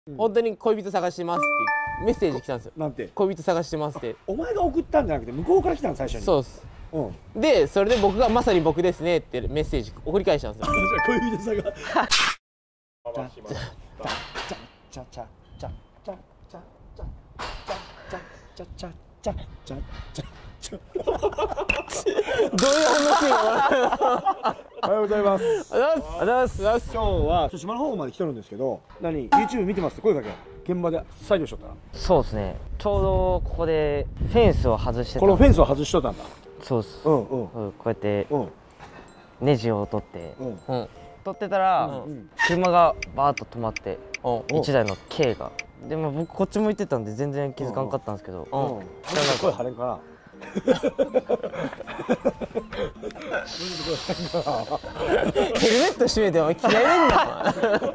本当に恋人探してますってメッセージ来たんですよ。 なんて？ 恋人探してますって。 お前が送ったんじゃなくて向こうから来たの最初に。 そうです。でそれで僕がまさに僕ですねってメッセージ送り返したんですよ。 恋人探どういう話がおはようございます。 ありがとうございます。 今日は島の方まで来てるんですけど、YouTube 見てますって声かけ。現場で作業しとったら。 そうですね。ちょうどここでフェンスを外してた。 このフェンスを外しとったんだ。 そうです。こうやってネジを取って取ってたら車がバーッと止まって1台の軽が。でも僕こっち向いてたんで全然気づかんかったんですけど。 声張れんかな。 ヘルメット閉めてお前気合い入れんな。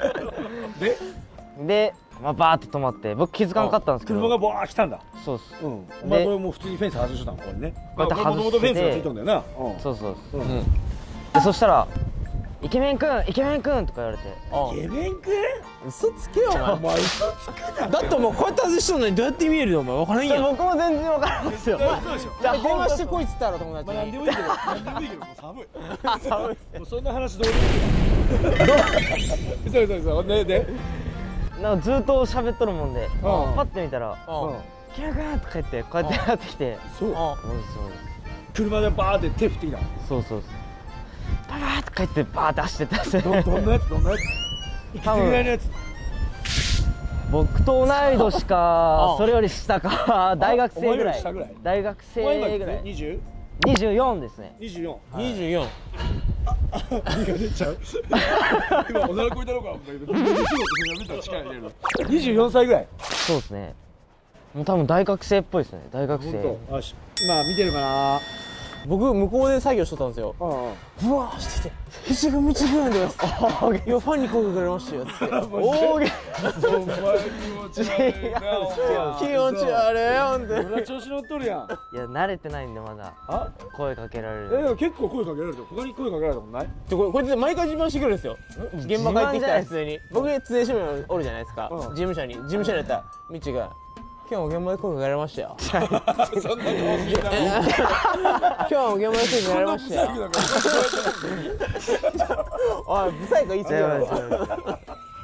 で、バーって止まって僕気づかなかったんですけど車がバー来たんだ。 そうっす。 お前これもう普通にフェンス外しとったのこれね。 こうやって外してもともとフェンスがついとんだよな。 そうそう。でそしたら「イケメンくんイケメンくん」とか言われてイケメンくん嘘つけよお前。 嘘つくな。 だってもうこうやって外しとんのにどうやって見えるのお前分からんやん。 僕も全然分からないですよ。 じゃあ電話してこいっつったら友達に。 何でもいいけど何でもいいけどもう寒い。 寒い。 もうそんな話どうでもいい。そうでなんかずっと喋っとるもんでパッて見たら「イケメンくん」とか言ってこうやってやってきて。 そう。 そう車でバーって手振ってきた。 そうババーとか言ってバーって走ってったんですよ。 どんなやついくつぐらいのやつ？ 僕と同い年かそれより下か大学生ぐらい。大学生ぐらい。24ですね。 24。 身が出ちゃう。今おならこいたのか。24歳ぐらい。 そうですね。もう多分大学生っぽいですね。大学生。 よし。今見てるかな。 僕向こうで作業しとったんですよ。うわーしてて「ひちぐみちぐんでます」「いやファンに声かけられましたよ」って大げ気持ち悪いよんで。 俺調子乗っとるやん。 いや慣れてないんでまだ声かけられる。 でも結構声かけられる。他に声かけられたことない？ こいつ毎回自慢してくるんですよ。現場帰ってきたら普通に僕常守おるじゃないですか。事務所にやったらみちが今日も現場で声かけられましたよ。 そんな顔してない。 今日も現場で声かけられましたよ。おい、ブサイク言い過ぎやろ。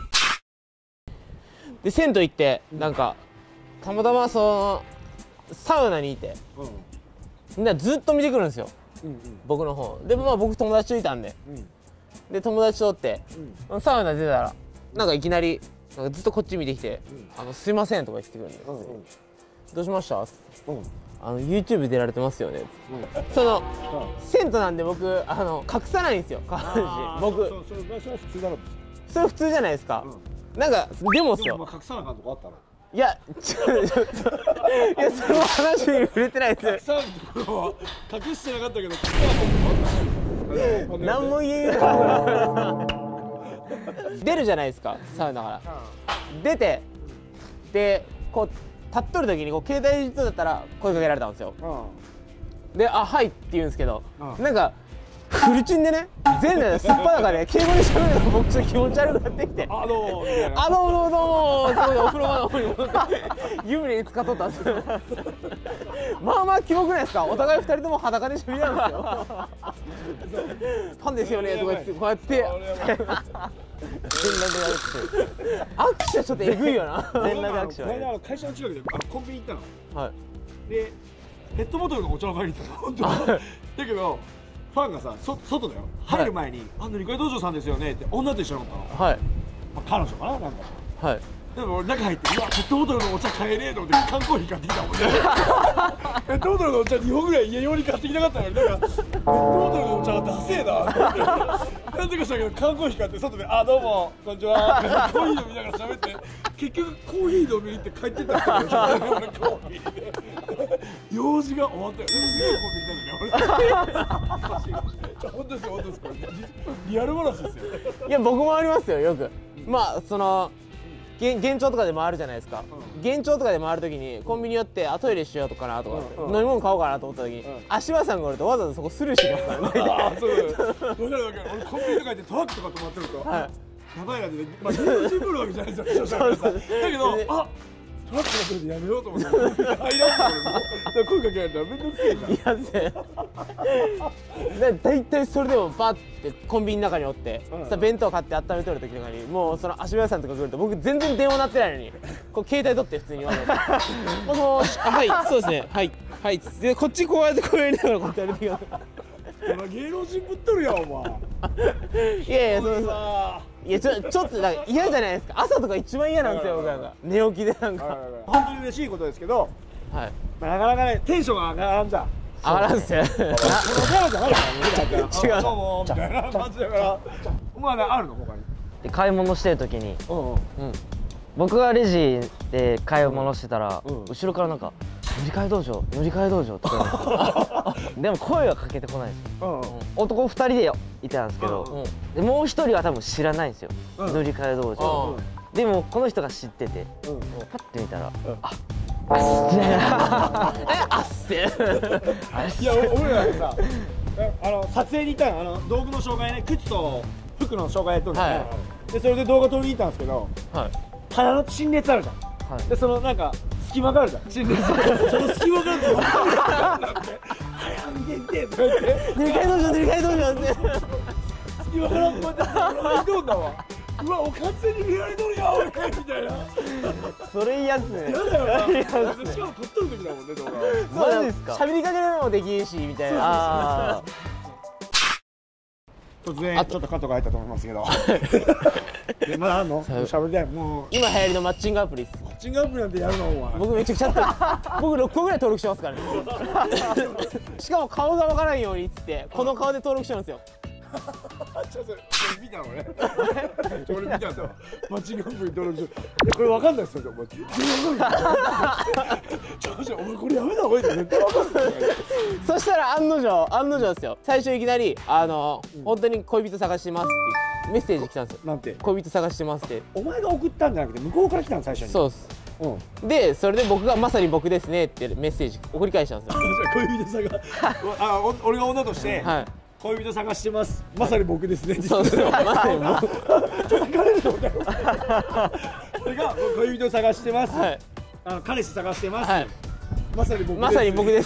で、銭湯行って、なんか、たまたまサウナにいて、みんなずっと見てくるんですよ。僕の方。で、僕友達といたんで。で、友達とおって、サウナ出たら、なんかいきなり、なんかずっとこっち見てきて「すいません」とか言ってくるんで「どうしました？」って「YouTube 出られてますよね」銭湯なんで僕隠さないんですよ下半身。僕それ普通だろ。それ普通じゃないですか。なんかでもっすよ。 隠さなあかんとこあったの？ いやちょっといやその話に触れてないですよ。 隠してなかったけど隠さなあかんとこあったの？ 何も言えない。出るじゃないですかサウナから出てでこう立っとる時にこう携帯だったら声かけられたんですよ。で「あはい」って言うんですけどなんかフルチンでね全裸ですっぱだかで敬語で喋るのが僕ちょっと気持ち悪くなってきて「あどうも」すごいお風呂場の方に戻って湯船に浸かっとったんですよ。まあキモくないですか。お互い2人とも裸で喋り合うんですよ。ファンですよねとか言ってこうやって握手はちょっとエグいよな。 全裸で握手は。 会社の近くでコンビニ行ったの。 はい。 でペットボトルのお茶を買いに行ったの。本当だけどファンがさ外だよ入る前に「二階道場さんですよね」って女と一緒に乗ったの。 はい。 彼女かななんか。 はい。 でも俺中入って「うわペットボトルのお茶買えねえ」と思って缶コーヒー買ってきたもんね。ペットボトルのお茶2本ぐらい家用に買ってきたかったのになんかペットボトルのお茶はダセえなってなんとかしたけど缶コーヒー買って外で「あどうもこんにちは」コーヒー飲みながら喋って結局コーヒー飲みに行って帰ってったんですよ。俺コーヒーで用事が終わったよ。すげえコンビニ行ったんだよ俺。本当ですよ本当ですこれリアル話ですよ。 いや僕もありますよよく。まあ現状とかで回るじゃないですか。現状とかで回るときにコンビニ寄ってトイレしようとかなとか飲み物買おうかなと思ったときに足場さんがおるとわざわざそこスルーしてますからね。 ああそうだよ。分かる分かる。俺コンビニとか行ってトラックとか止まってるとやばいなって、まあ芸能人ぶるわけじゃないですよ、視聴者の皆さん。だけど、あ、トラックのせいでやめようと思って入らんの俺も。だから声かけられたらめんどくせえじゃん。 いやぜだいたいそれでもバッてコンビニの中におって、さ弁当買って温めとる時とかにもうその足早さんとか来ると僕全然電話鳴ってないのにこう携帯取って普通に言われて「もしもし、はいそうですねはいはい」でこっちこうやってこうやりながらこうやってる時がお前芸能人ぶっとるやんお前。 いやいやそういやちょっとなんか嫌じゃないですか。朝とか一番嫌なんですよ僕なんか寝起きでなんか本当に嬉しいことですけど、 はい、 まあなかなかねテンションが上がらんじゃん。 上がらんすよ。 このキャラじゃないからね。 違う。 どうもみたいな感じだから。お前ねあるの他に。 で買い物してる時に、僕がレジで買い物してたら、後ろからなんか乗り換え道場乗り換え道場って言われてでも声はかけてこないですよ。男2人でいたんですけど、でもう1人は多分知らないんですよ、乗り換え道場。でもこの人が知ってて、パッて見たら「あっあっせいや俺らさ撮影に行ったの道具の紹介ね、靴と服の紹介やっとるんですね。でそれで動画撮りに行ったんですけど、鼻の陳列あるじゃん。でそのなんか隙間があるじゃん。陳列その隙間があると分かるなんて早見てってとか言って塗り替え道場塗り替え道場って隙間からこうやって入るんだわ。うわ、おかつに見られとるやん俺みたいな。 それいいやつね。 やだよな。しかも撮っとる時だもんね動画。 マジですか。喋りかけるのもできんしみたいな。 突然ちょっとカットが入ったと思いますけど。まだあんの？喋りたい。もう今流行りのマッチングアプリです。 マッチングアプリなんてやるのお前。 僕めちゃくちゃやってる。僕6個ぐらい登録してますからね。しかも顔がわからんようにっつってこの顔で登録してるんですよ。 ちょっと見たのね。俺見たんだわ。マッチングアプリ登録して。いやこれわかんないですよ。お前全然わかんない。ちょお前これやめた方がいいよ。絶対わかんない。 そしたら案の定ですよ。最初いきなり本当に恋人探してますってメッセージ来たんですよ。 なんて？ 恋人探してますって。お前が送ったんじゃなくて向こうから来たの最初に。 そうです。でそれで僕がまさに僕ですねってメッセージ送り返したんですよ。 恋人探俺が女として。はい。恋人探してます。まさに僕ですね。 そうそう。まさに僕。 ちょっと彼のだよ。それが恋人探してます。彼氏探してます。まさに僕です。 まさに僕です。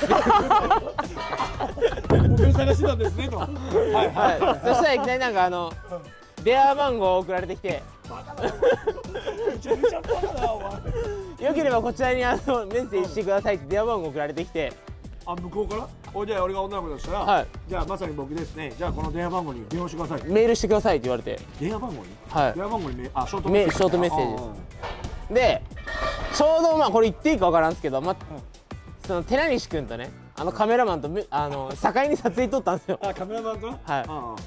僕を探してたんですねと。はいはい。そしたらいきなりなんか電話番号を送られてきて。 めちゃめちゃバカだお前。 よければこちらにメッセージしてくださいって電話番号送られてきて。 向こうからじゃあ俺が女の子だしたら、じゃあまさに僕ですね、じゃあこの電話番号に電話してください、 メールしてくださいって言われて、 電話番号に、 はい、 電話番号にショートメッセージですで、ちょうどまあこれ言っていいか分からんすけど、その寺西君とねカメラマンと境に撮影撮ったんですよ。 カメラマンと、 はい、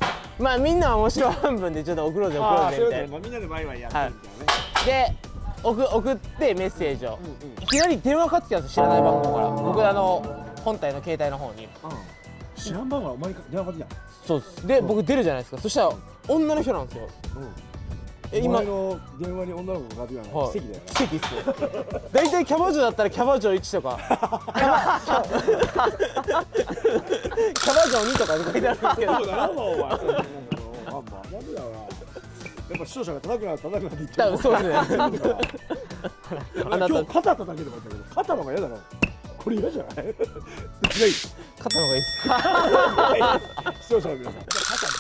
まあみんなは面白半分でちょっと送ろうぜみたいな、 みんなでワイワイやってるみたいなね。 で送ってメッセージをいきなり電話かかってきたんですよ、知らない番号から。僕本体の携帯の方に知らん番号がお前に電話かかってきた。 そうです。で僕出るじゃないですか。そしたら女の人なんですよ。 今の電話に女の子がかかってきたの奇跡だよ。 奇跡っすよ。大体キャバ嬢だったらキャバ嬢1とかキャバ嬢2とか書いてあるんですけど、 そうだなお前。なんでだろうな。やっぱ視聴者が叩くなって言ってる。 多分そうですね。 今日肩叩けとか言ったけど、肩の方が嫌だろ。これ嫌じゃない？違う。 肩の方がいいっす。 視聴者の皆さん。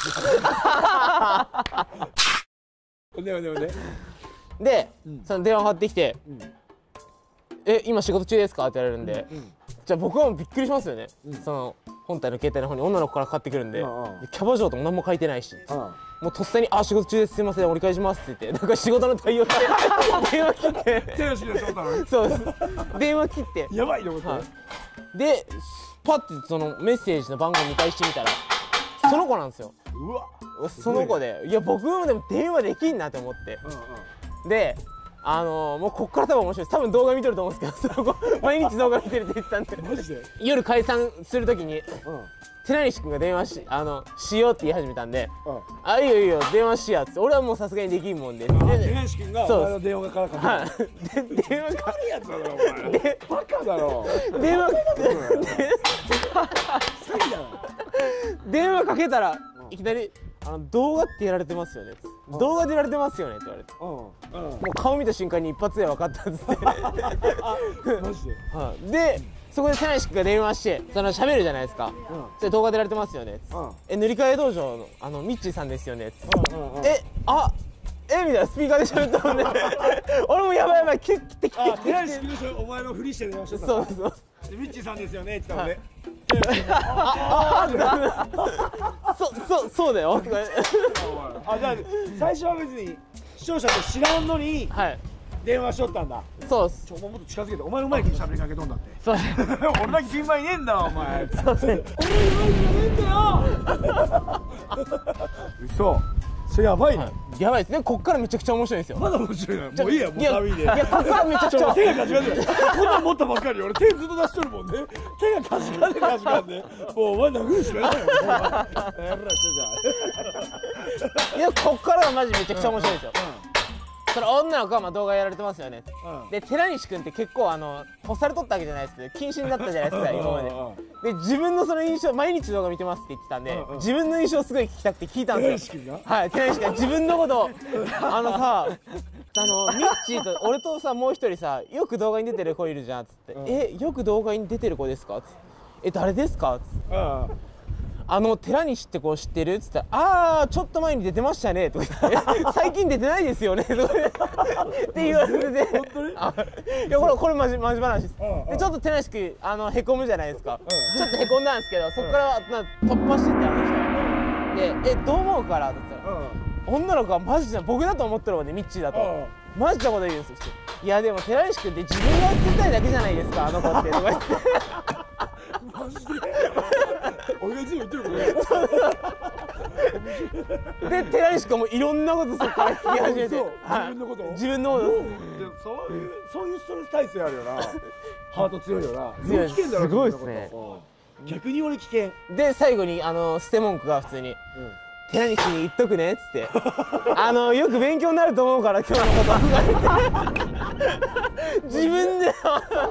で、その電話かかってきて、今仕事中ですかって言われるんで、じゃあ僕はもうびっくりしますよね。その本体の携帯の方に女の子からかかってくるんで、キャバ嬢とも何も書いてないし、もうとっさに「仕事中です、すいません折り返します」って言って、なんか仕事の対応して電話切って、そうです、電話切ってやばいと思って、 でパッてそのメッセージの番号見返してみたらその子なんですよ。 うわ、 その子で、いや僕もでも電話できんなって思って、でもうこっから多分面白いです。多分動画見てると思うんですけど、その子毎日動画見てるって言ってたんで、 マジで夜解散するときに寺西君が電話しようって言い始めたんで、いいよいいよ電話しやっつって、俺はもうさすがにできんもんで、 寺西君がお前の電話からかけて、 電話かやつだろお前、バカだろ、 電話かけたらいきなり動画ってやられてますよね。 動画出られてますよねって言われて、もう顔見た瞬間に一発で分かったっつってマジで。でそこで寺西君が電話して喋るじゃないですか。で動画出られてますよね。塗り替え道場のミッチーさんですよね。みたいなスピーカーで喋ったもんね。俺もやばいやばい切って寺西君お前のふりして電話してた。 そうそう。 ミッチーさんですよねって言ったもんね。 そうだよ。 じゃあ最初は別に視聴者って知らんのに電話しとったんだ。 そうっす。 お前もっと近づけて、お前の前に喋りかけとんだって。 そう俺だけピンマイねえんだわお前。 そうですね。 俺の前じゃねえんだよ。嘘。それやばいね。 やばいですね。こっからめちゃくちゃ面白いんですよ。 まだ面白いな。もういいや、もうサビで。 いやこっからめちゃくちゃ手がかじかんでる。こんなん持ったばっかり俺手ずっと出しとるもんね。手がかじかんでかじかんで。もうお前殴るしかないよ。 いやこっからがマジめちゃくちゃ面白いですよ。それ女の子は動画やられてますよね。で寺西君って結構干されとったわけじゃないですけど謹慎だったじゃないですか今まで。で自分のその印象毎日動画見てますって言ってたんで自分の印象すごい聞きたくて聞いたんですよ。はい寺西君が自分のことミッチーと俺とさもう一人さよく動画に出てる子いるじゃんっつってよく動画に出てる子ですかっつって誰ですかっつって寺西って子知ってるっつったらちょっと前に出てましたねとか言って最近出てないですよねとかって言われてていやこれマジ話です。でちょっと寺西君へこむじゃないですか。ちょっとへこんだんですけどそこから突破してって話したらでどう思うからって言ったら女の子はマジで僕だと思ってるもんねミッチーだとマジなこと言うんですよ。いやでも寺西君って自分が映りたいだけじゃないですかあの子ってとか言ってマジで俺がいつも言ってることで寺西君もいろんなことそこから聞き始めて自分のことそういうストレス耐性あるよな。ハート強いよな。 強い危険だろ。すごいですね。 逆に俺危険で最後に捨て文句が普通に「寺西に言っとくね」っつって「よく勉強になると思うから今日のこと」自分で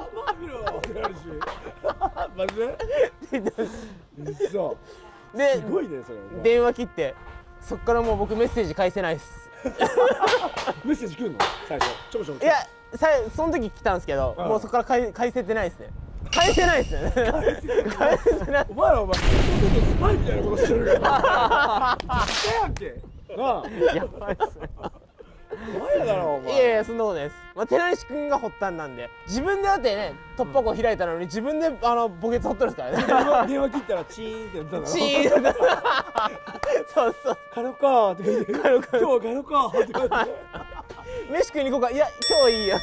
マジで嘘ですごいねそれ。 電話切ってそっからもう僕メッセージ返せないっす。 メッセージ来るの最初ちょこちょこ。 いやその時来たんですけどもうそっから返せてないっすね。返せないっすね。返せない。 お前スパイみたいなことしてるからしてやんけなあ。 やばいっすね。 お前だろお前。 いやいやそんなことないです。寺西君が発端なんで自分でだってね突破口開いたのに自分で墓穴掘ってるんですからね。 電話切ったらチーンってやってたんだろ。 チーンってそうそう帰ろうかーって言って今日は帰ろうかーって言って飯食いに行こうかいや今日いいやって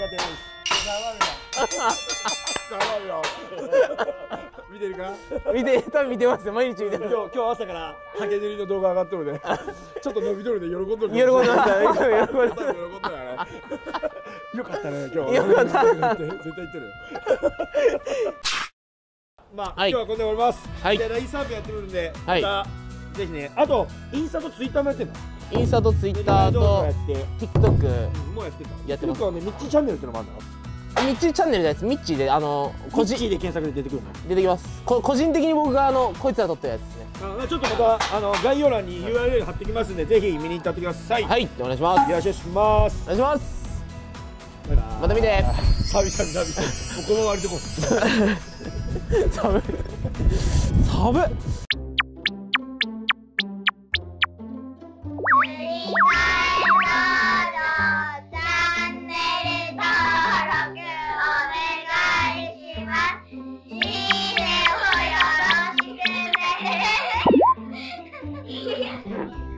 見てるか。 多分見てますよ毎日見てる。 今日朝からハケ釣りの動画上がっとるでちょっと伸びとるで喜んどる。 喜んでましたね。喜んでよかったね今日。 よかった絶対言ってる。まあ今日はこれで終わります。で LINE サービスやってるんでまたぜひね。あとインスタとツイッターもやってるの。 インスタとツイッターと TikTok もうやってた。 やってます。 ミッチーチャンネルってのもあるの。 ミッチーチャンネルじゃないです。ミッチーでミッチーで検索で出てくるの。 出てきます。個人的に僕がこいつら撮ったやつですね。 ちょっとまた概要欄に URL 貼ってきますんでぜひ見に行ってください。 はいお願いします。 よろしくお願いします。 お願いします。また見て。 サビもうこのまま割りとこ寒い。 いいねをよろしくね。